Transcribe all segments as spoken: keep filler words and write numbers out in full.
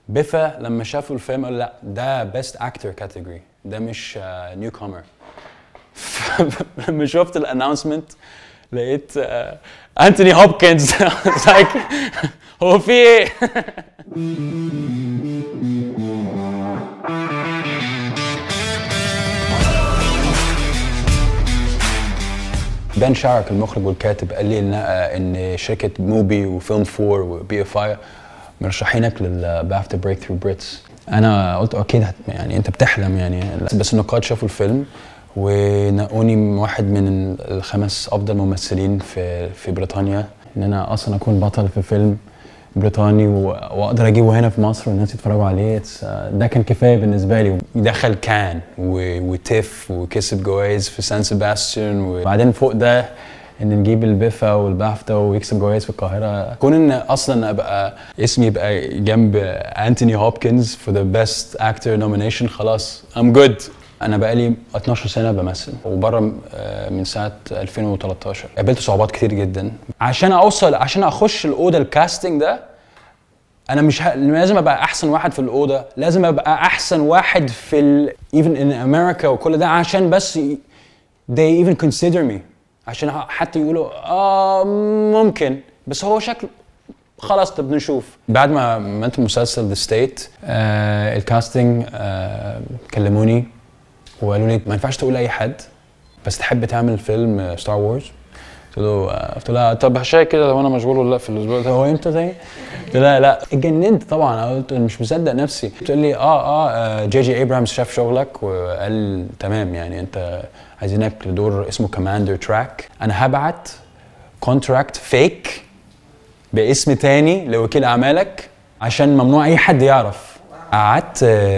بيفا لما شافوا الفيلم قالوا لا ده بيست اكتور كاتيجوري، ده مش نيو uh, كومر. لما شفت الاناونسمنت لقيت انتوني هوبكنز لايك هو في ايه؟ بن شارك المخرج والكاتب قال لي ان ان شركه موبي وفيلم فور وبي اف اي مرشحينك للبافتا بريك ثرو بريتس. انا قلت اكيد يعني انت بتحلم يعني، بس النقاد شافوا الفيلم ونقوني واحد من الخمس افضل ممثلين في في بريطانيا، ان انا اصلا اكون بطل في فيلم بريطاني واقدر اجيبه هنا في مصر والناس يتفرجوا عليه. ده كان كفايه بالنسبه لي. دخل كان وتيف وكسب جوائز في سان سيباستيان، وبعدين فوق ده ان نجيب البيفا والبافتا ويكسب جوائز في القاهره. كون ان اصلا ابقى اسمي يبقى جنب انتوني هوبكنز for the best actor nomination، خلاص I'm good. انا بقالي اتناشر سنه بمثل وبره من سنه ألفين وتلتاشر. قابلت صعوبات كتير جدا عشان اوصل، عشان اخش الاوضه الكاستنج ده. انا مش ه... لازم ابقى احسن واحد في الاوضه، لازم ابقى احسن واحد في ال... even in America وكل ده، عشان بس they even consider me، عشان حتى يقولوا اه ممكن، بس هو شكل خلاص طب نشوف. بعد ما عملت مسلسل ذا ستيت آه الكاستنج آه كلموني وقالوا لي ما ينفعش تقول لاي حد، بس تحب تعمل فيلم ستار وورز؟ قلت له قلت لها طب هشيك كده لو انا مشغول ولا لا في الاسبوع ده، هو امتى زي؟ قلت لها لا اتجننت طبعا، قلت مش مصدق نفسي. قلت لي اه اه جي جي ابراهامز شاف شغلك وقال تمام يعني انت عايزينك لدور اسمه كوماندر تراك. انا هبعت كونتراكت فيك باسم تاني لوكيل اعمالك عشان ممنوع اي حد يعرف. قعدت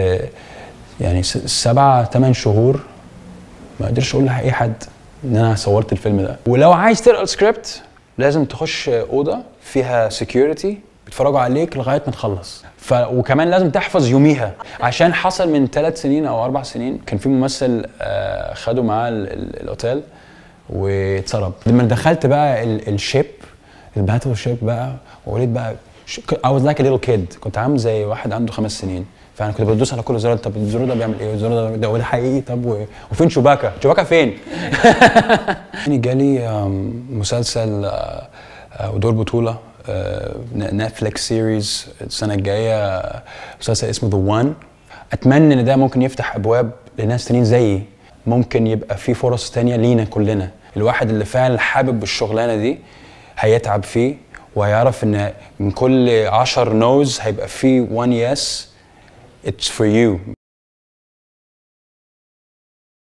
يعني سبعة ثمان شهور ما قدرش اقول لاي حد ان انا صورت الفيلم ده. ولو عايز تقرا السكريبت لازم تخش اوضه فيها سكيورتي بيتفرجوا عليك لغايه ما تخلص. ف... وكمان لازم تحفظ يوميها، عشان حصل من ثلاث سنين او اربع سنين كان في ممثل آه خدوا معاه الاوتيل واتسرب. لما دخلت بقى الشيب الباتل شيب بقى وقلت بقى I was like a little kid، كنت عامل زي واحد عنده خمس سنين، فانا كنت بدوس على كل زرار. طب الزرار ده بيعمل ايه؟ الزرار ده وده حقيقي؟ طب و... وفين شوباكا؟ شوباكا فين؟ يعني جالي مسلسل ودور بطوله نتفليكس سيريز السنه الجايه، مسلسل اسمه ذا وان. اتمنى ان ده ممكن يفتح ابواب لناس تانيين زيي، ممكن يبقى في فرص تانية لينا كلنا. الواحد اللي فعلا حابب الشغلانه دي هيتعب فيه وهيعرف ان من كل عشر نوز هيبقى فيه one yes it's for you.